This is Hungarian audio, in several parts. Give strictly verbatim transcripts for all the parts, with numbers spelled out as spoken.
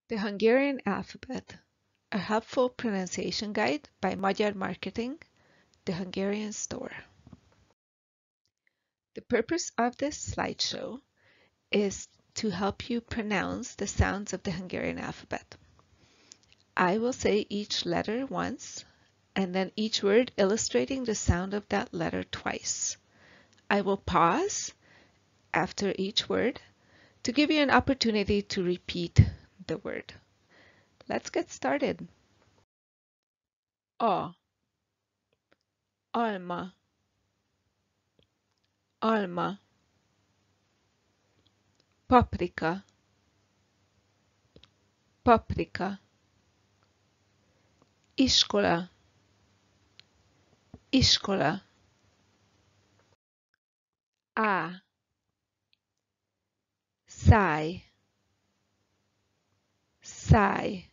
The Hungarian Alphabet, a helpful pronunciation guide by Magyar Marketing, the Hungarian store. The purpose of this slideshow is to help you pronounce the sounds of the Hungarian alphabet. I will say each letter once, and then each word illustrating the sound of that letter twice. I will pause after each word to give you an opportunity to repeat the word. Let's get started. A, alma, alma, paprika, paprika, iskola, iskola, á, száj, száj,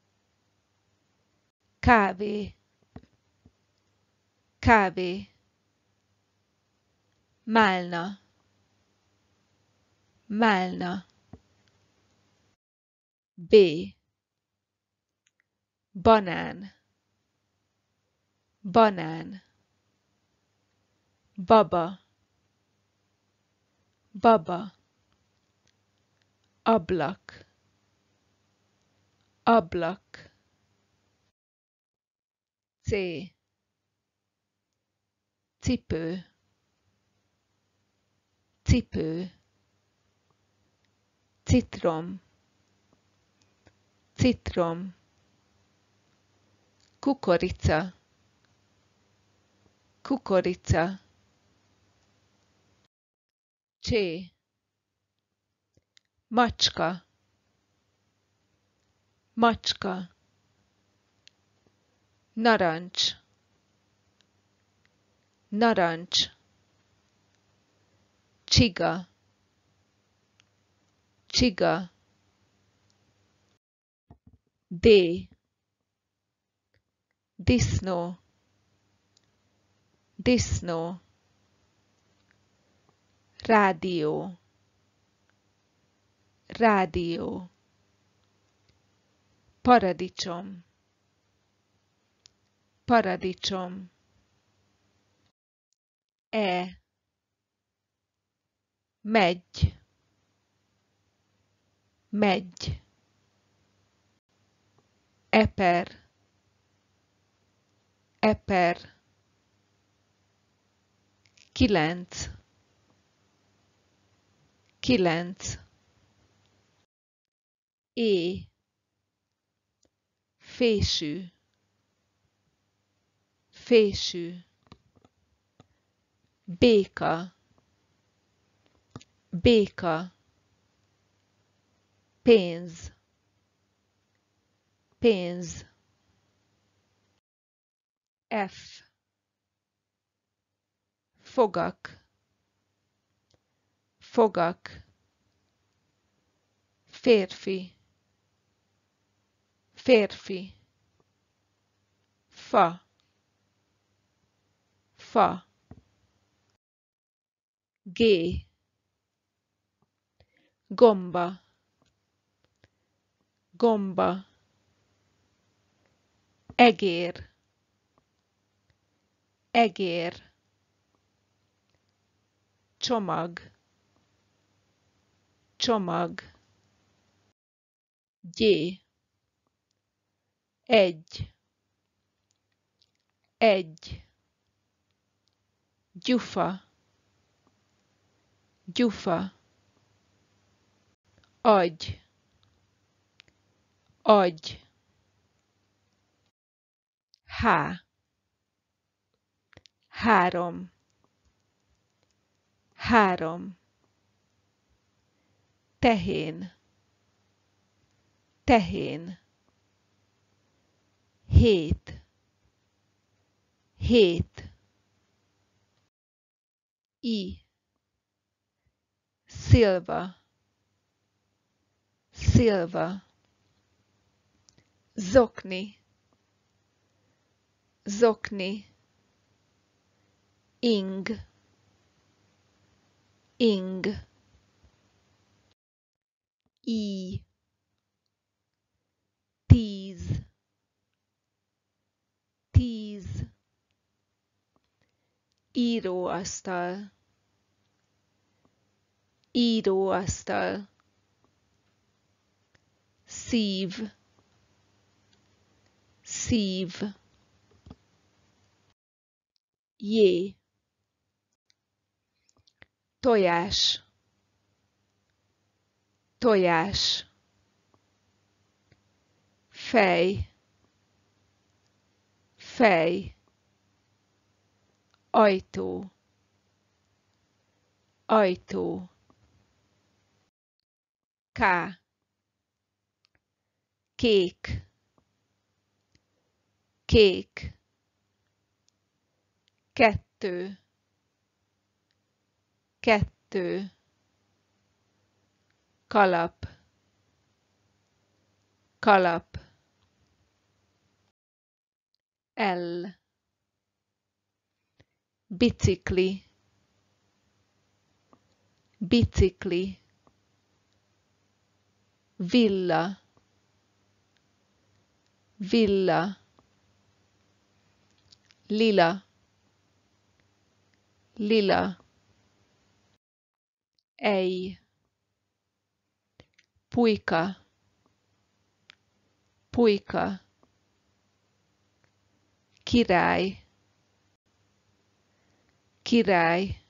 kávé, kávé, málna, málna, B, banán, banán, baba, baba, ablak, ablak, C, cipő, cipő, citrom, citrom, kukorica, kukorica, csé, macska, macska, narancs, narancs, csiga, csiga, D, disznó, disznó, rádió, rádió, paradicsom, paradicsom, E, megy, megy, eper, eper, kilenc, kilenc, É, fésű, fésű, béka, béka, pénz, pénz, F, fogak, fogak, férfi, férfi, fa, fa, G, gomba, gomba, egér, egér, csomag, csomag, gyé, egy, egy, gyufa, gyufa, agy, agy, há, három, három, tehén, tehén, hét, hét, i, szilva, szilva, zokni, zokni, ing, ing, í, íróasztal, íróasztal, szív, szív, jé, tojás, tojás, fej, fej, ajtó, ajtó, ká, kék, kék, kettő, kettő, kalap, kalap, L, bicikli, bicikli, villa, villa, lila, lila, ej, pulyka, pulyka, király, király,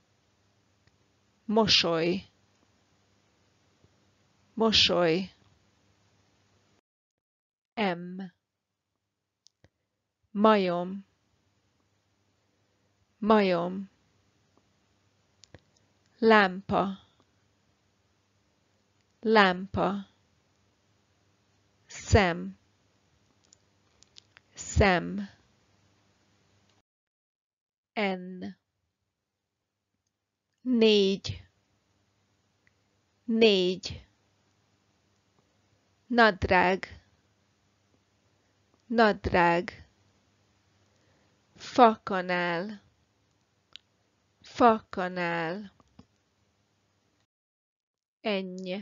mosoly, mosoly, M, majom, majom, lámpa, lámpa, szem, szem, N, négy, négy, nadrág, nadrág, fakanál, fakanál, enny,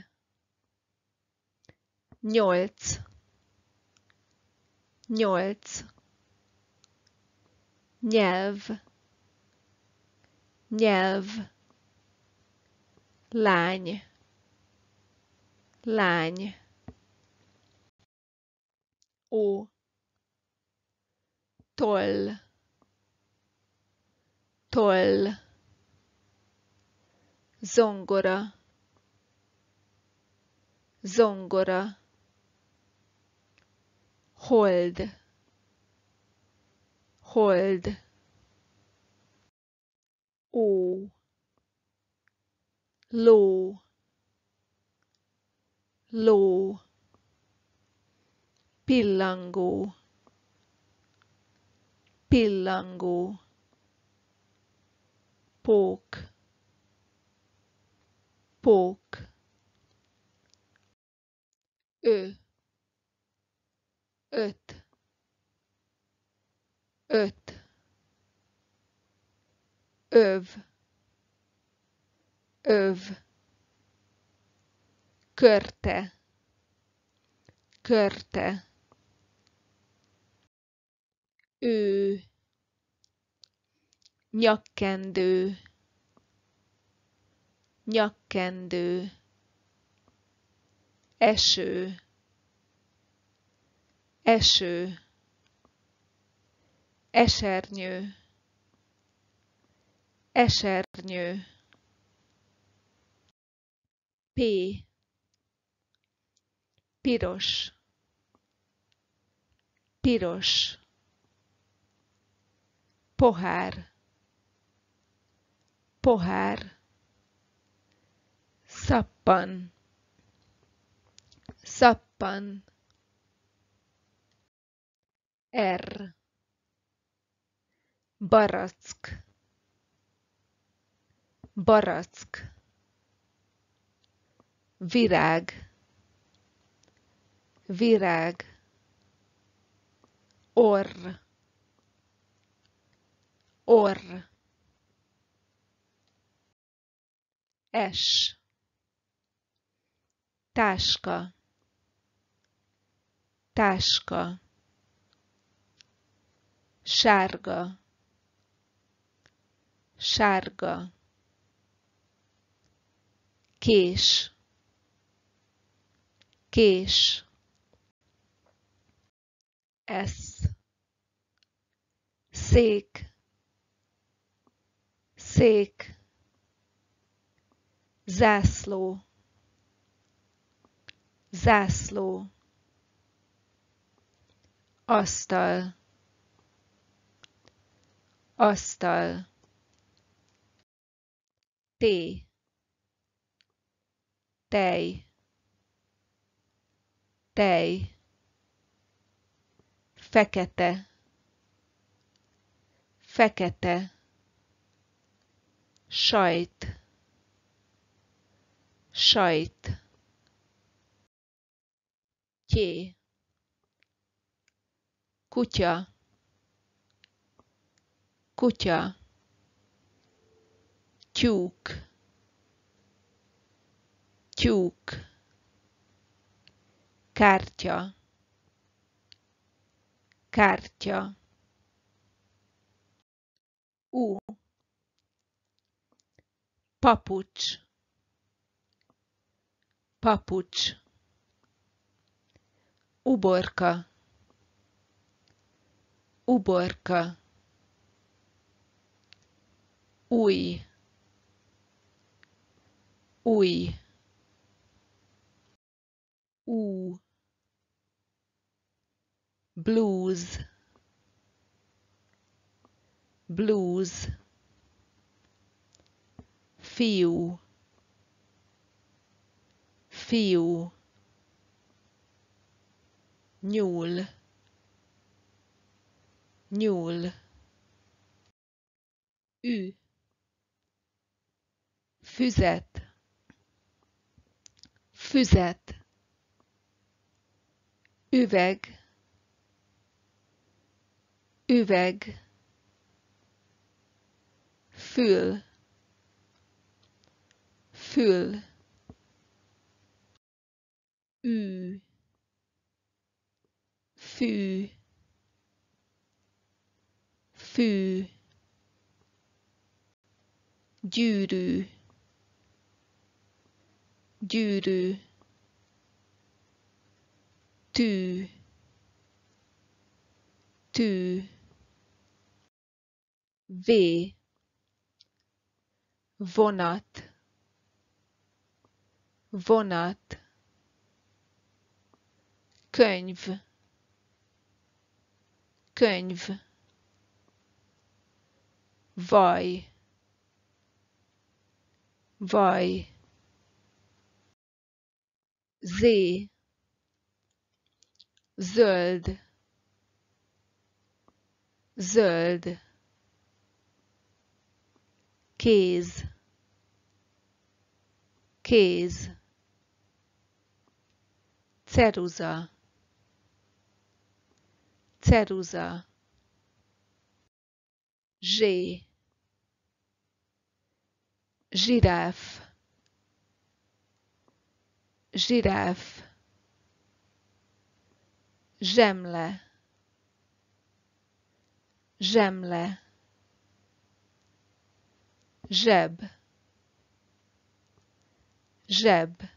nyolc, nyolc, nyelv, nyelv, lány, lány, ó, toll, toll, zongora, zongora, hold, hold, ó, ló, ló, pillangó, pillangó, pók, pók, ő, öt, öt, öv, öv, körte, körte, ő, nyakkendő, nyakkendő, eső, eső, esernyő, esernyő, P, piros, piros, pohár, pohár, szappan, szappan, R, barack, barack, virág, virág, orr, orr, S, táska, táska, sárga, sárga, kés, kés, esz, szék, szék, zászló, zászló, asztal, asztal, té, tej, tej, fekete, fekete, sajt, sajt, tyé, kutya, kutya, tyúk, tyúk, kártya, kártya, ú, papucs, papucs, uborka, uborka, új, új, ú, blues, blues, fiú, fiú, nyúl, nyúl, ü, füzet, füzet, üveg, üveg, fül, fül, ű, fű, fű, gyűrű, gyűrű, tű, tű, vé, vonat, vonat, könyv, könyv, vaj, vaj, zé, zöld, zöld, kéz, kéz, ceruza, ceruza, zsé, zsiráf, zsiráf, zsemle, zsemle, zseb, zseb,